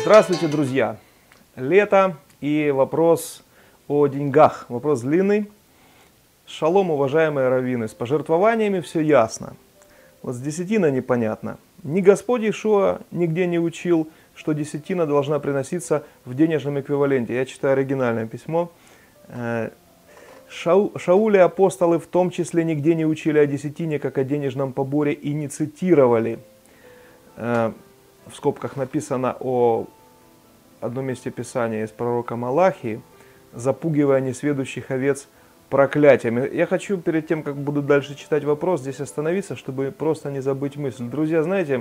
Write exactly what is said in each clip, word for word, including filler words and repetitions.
Здравствуйте, друзья! Лето и вопрос о деньгах. Вопрос длинный. Шалом, уважаемые раввины. С пожертвованиями все ясно. Вот с десятиной непонятно. Ни Господь Иешуа нигде не учил, что десятина должна приноситься в денежном эквиваленте. Я читаю оригинальное письмо. Шау, Шауль и апостолы в том числе нигде не учили о десятине, как о денежном поборе, и не цитировали. В скобках написано о одном месте Писания из пророка Малахии, запугивая несведущих овец проклятиями. Я хочу перед тем, как буду дальше читать вопрос, здесь остановиться, чтобы просто не забыть мысль. Друзья, знаете,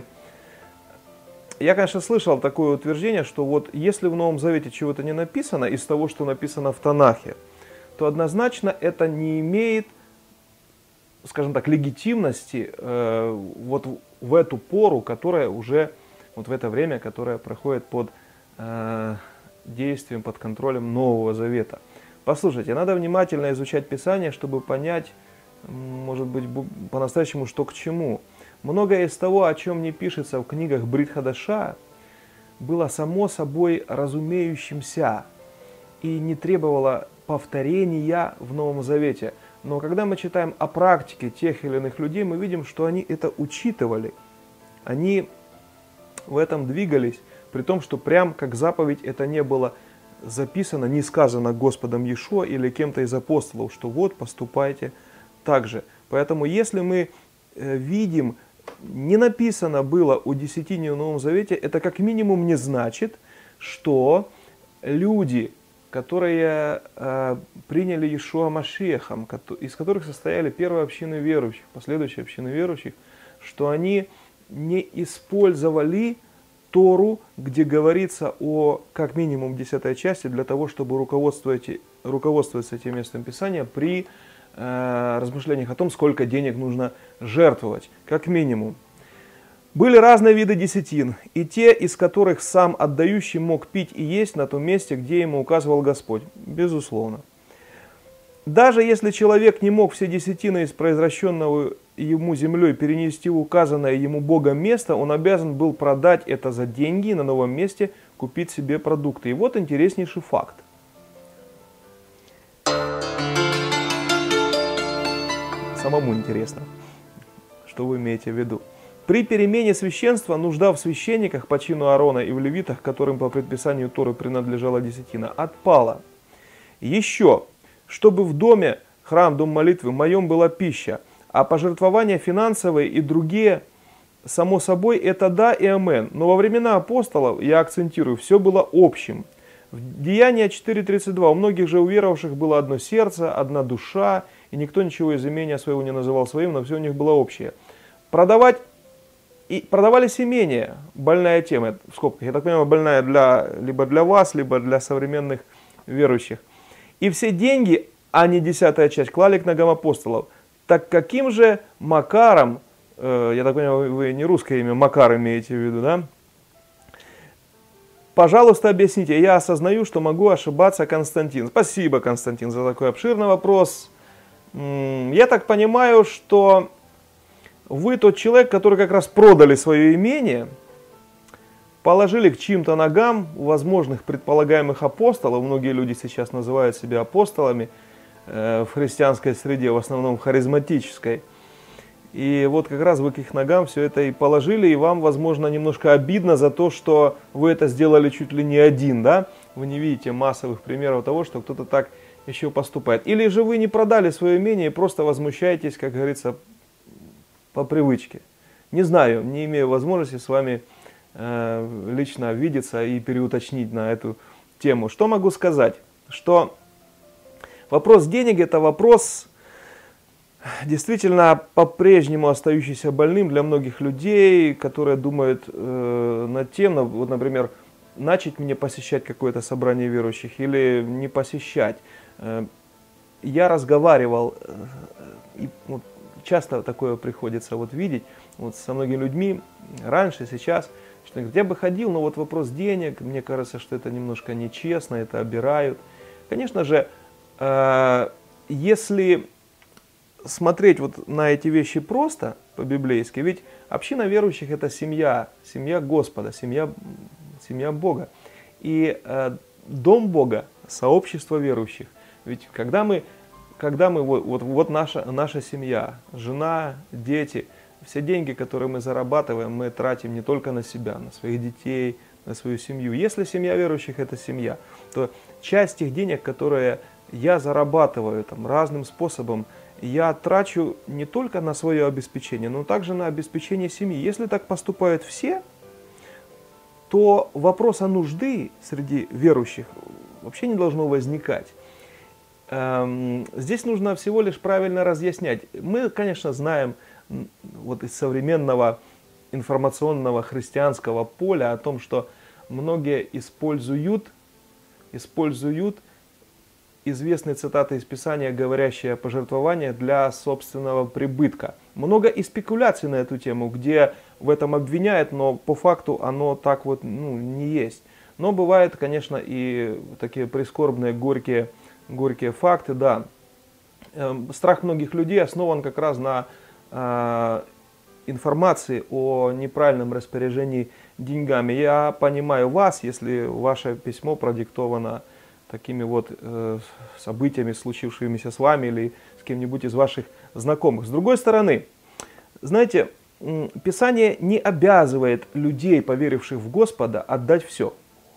я, конечно, слышал такое утверждение, что вот если в Новом Завете чего-то не написано из того, что написано в Танахе, то однозначно это не имеет, скажем так, легитимности э, вот в эту пору, которая уже, вот в это время, которое проходит под э, действием, под контролем Нового Завета. Послушайте, надо внимательно изучать Писание, чтобы понять, может быть, по-настоящему, что к чему. Многое из того, о чем не пишется в книгах Брит Хадаша, было само собой разумеющимся и не требовало повторения в Новом Завете. Но когда мы читаем о практике тех или иных людей, мы видим, что они это учитывали. Они в этом двигались, при том, что прям как заповедь это не было записано, не сказано Господом Иешуа или кем-то из апостолов, что вот поступайте так же. Поэтому если мы видим, не написано было о десятине в Новом Завете, это как минимум не значит, что люди, которые э, приняли Иешуа Машиахом, из которых состояли первые общины верующих, последующие общины верующих, что они не использовали Тору, где говорится о как минимум десятой части, для того, чтобы руководствоваться, руководствоваться этим местом Писания при э, размышлениях о том, сколько денег нужно жертвовать, как минимум. Были разные виды десятин, и те, из которых сам отдающий мог пить и есть на том месте, где ему указывал Господь, безусловно. Даже если человек не мог все десятины из произвращенного ему землей перенести в указанное ему Богом место, он обязан был продать это за деньги и на новом месте купить себе продукты. И вот интереснейший факт. Самому интересно, что вы имеете в виду. При перемене священства нужда в священниках по чину Аарона и в левитах, которым по предписанию Торы принадлежала десятина, отпала. Еще, чтобы в доме, храм, дом молитвы, моем была пища, а пожертвования финансовые и другие, само собой, это да и амен. Но во времена апостолов, я акцентирую, все было общим. В Деяния четыре тридцать два у многих же уверовавших было одно сердце, одна душа, и никто ничего из имения своего не называл своим, но все у них было общее. Продавать И продавались имения, больная тема, в скобках, я так понимаю, больная для, либо для вас, либо для современных верующих. И все деньги, а не десятая часть, клали к ногам апостолов. Так каким же Макаром, э, я так понимаю, вы не русское имя, Макар имеете в виду, да? Пожалуйста, объясните, я осознаю, что могу ошибаться, Константин. Спасибо, Константин, за такой обширный вопрос. Я так понимаю, что вы тот человек, который как раз продали свое имение, положили к чьим-то ногам возможных предполагаемых апостолов, многие люди сейчас называют себя апостолами э, в христианской среде, в основном харизматической, и вот как раз вы к их ногам все это и положили, и вам, возможно, немножко обидно за то, что вы это сделали чуть ли не один, да? Вы не видите массовых примеров того, что кто-то так еще поступает. Или же вы не продали свое имение и просто возмущаетесь, как говорится, по привычке. Не знаю, не имею возможности с вами э, лично видеться и переуточнить на эту тему. Что могу сказать? Что вопрос денег это вопрос действительно по-прежнему остающийся больным для многих людей, которые думают э, над тем, вот, например, начать мне посещать какое-то собрание верующих или не посещать. Э, я разговаривал э, и вот, часто такое приходится вот видеть вот со многими людьми, раньше, сейчас, что говорят, я бы ходил, но вот вопрос денег, мне кажется, что это немножко нечестно, это обирают. Конечно же, э, если смотреть вот на эти вещи просто, по-библейски, ведь община верующих это семья, семья Господа, семья, семья Бога. И э, дом Бога, сообщество верующих. Ведь когда мы, когда мы вот, вот, вот наша, наша семья, жена, дети, все деньги, которые мы зарабатываем, мы тратим не только на себя, на своих детей, на свою семью. Если семья верующих – это семья, то часть тех денег, которые я зарабатываю там, разным способом, я трачу не только на свое обеспечение, но также на обеспечение семьи. Если так поступают все, то вопроса нужды среди верующих вообще не должно возникать. Здесь нужно всего лишь правильно разъяснять. Мы, конечно, знаем вот из современного информационного христианского поля о том, что многие используют, используют известные цитаты из Писания, говорящие о пожертвовании для собственного прибытка. Много и спекуляций на эту тему, где в этом обвиняют, но по факту оно так вот ну, не есть. Но бывают, конечно, и такие прискорбные, горькие, горькие факты, да. Страх многих людей основан как раз на э, информации о неправильном распоряжении деньгами. Я понимаю вас, если ваше письмо продиктовано такими вот э, событиями, случившимися с вами или с кем-нибудь из ваших знакомых. С другой стороны, знаете, Писание не обязывает людей, поверивших в Господа, отдать все.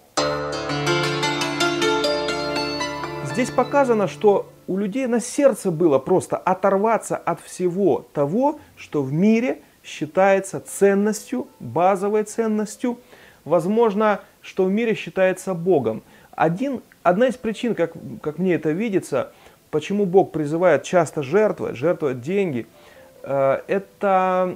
Здесь показано, что у людей на сердце было просто оторваться от всего того, что в мире считается ценностью, базовой ценностью, возможно, что в мире считается Богом. Один, одна из причин, как, как мне это видится, почему Бог призывает часто жертвовать, жертвовать деньги, э, это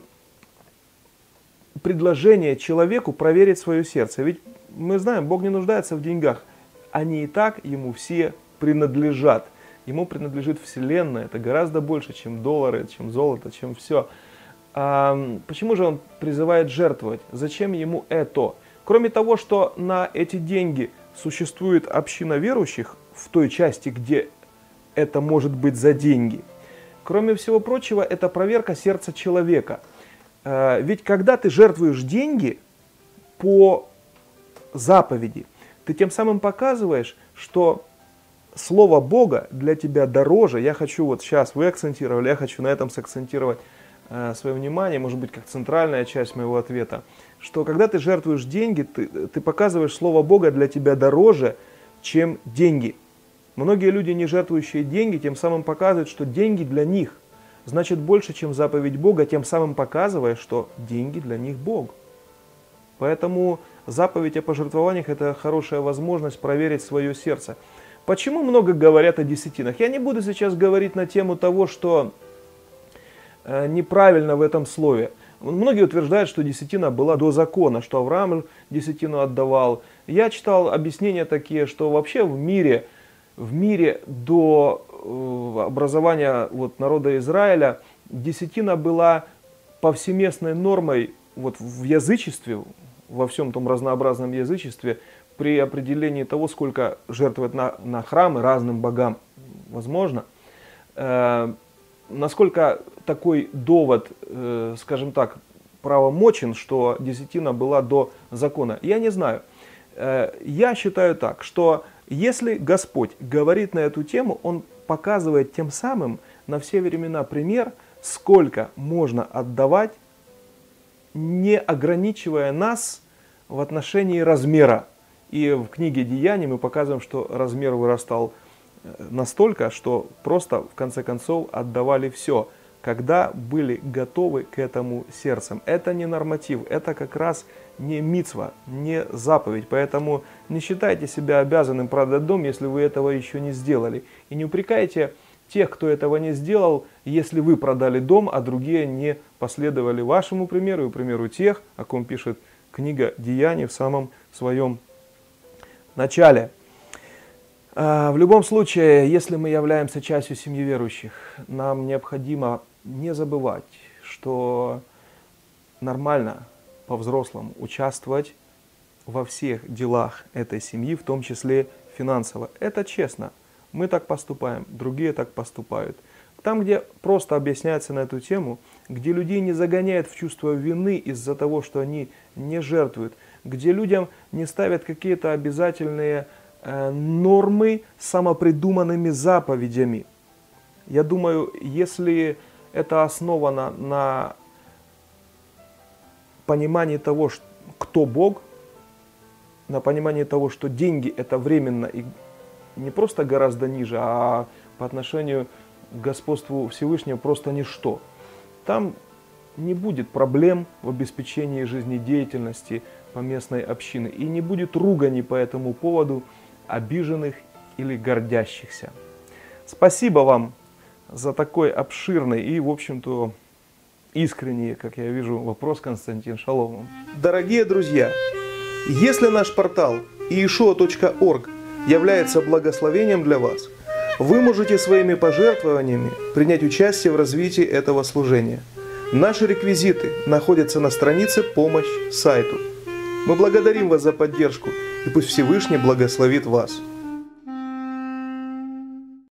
предложение человеку проверить свое сердце. Ведь мы знаем, Бог не нуждается в деньгах, они и так ему все принадлежат. Ему принадлежит Вселенная, это гораздо больше, чем доллары, чем золото, чем все. А почему же он призывает жертвовать? Зачем ему это? Кроме того, что на эти деньги существует община верующих в той части, где это может быть за деньги. Кроме всего прочего, это проверка сердца человека. Ведь когда ты жертвуешь деньги по заповеди, ты тем самым показываешь, что Слово Бога для тебя дороже. Я хочу, вот сейчас вы акцентировали, я хочу на этом сакцентировать э, свое внимание, может быть, как центральная часть моего ответа, что когда ты жертвуешь деньги, ты, ты показываешь Слово Бога для тебя дороже, чем деньги. Многие люди, не жертвующие деньги, тем самым показывают, что деньги для них значит больше, чем заповедь Бога, тем самым показывая, что деньги для них Бог. Поэтому заповедь о пожертвованиях – это хорошая возможность проверить свое сердце. Почему много говорят о десятинах? Я не буду сейчас говорить на тему того, что э, неправильно в этом слове. Многие утверждают, что десятина была до закона, что Авраам десятину отдавал. Я читал объяснения такие, что вообще в мире, в мире до э, образования вот, народа Израиля десятина была повсеместной нормой вот, в язычестве, во всем том разнообразном язычестве, при определении того, сколько жертвовать на, на храмы разным богам возможно. Э, насколько такой довод, э, скажем так, правомочен, что десятина была до закона, я не знаю. Э, я считаю так, что если Господь говорит на эту тему, Он показывает тем самым на все времена пример, сколько можно отдавать, не ограничивая нас в отношении размера. И в книге Деяний мы показываем, что размер вырастал настолько, что просто в конце концов отдавали все, когда были готовы к этому сердцем. Это не норматив, это как раз не мицва, не заповедь. Поэтому не считайте себя обязанным продать дом, если вы этого еще не сделали. И не упрекайте тех, кто этого не сделал, если вы продали дом, а другие не последовали вашему примеру и примеру тех, о ком пишет книга Деяний в самом своем начале. В любом случае, если мы являемся частью семьи верующих, нам необходимо не забывать, что нормально по-взрослому участвовать во всех делах этой семьи, в том числе финансово. Это честно. Мы так поступаем, другие так поступают. Там, где просто объясняется на эту тему, где людей не загоняют в чувство вины из-за того, что они не жертвуют, где людям не ставят какие-то обязательные э, нормы самопридуманными заповедями. Я думаю, если это основано на понимании того, кто Бог, на понимании того, что деньги это временно и не просто гораздо ниже, а по отношению к господству Всевышнего просто ничто. Там не будет проблем в обеспечении жизнедеятельности поместной общины и не будет ругани по этому поводу обиженных или гордящихся. Спасибо вам за такой обширный и, в общем-то, искренний, как я вижу, вопрос, Константин. Шалом вам. Дорогие друзья, если наш портал иешуа точка орг является благословением для вас, вы можете своими пожертвованиями принять участие в развитии этого служения. Наши реквизиты находятся на странице «Помощь сайту». Мы благодарим вас за поддержку, и пусть Всевышний благословит вас.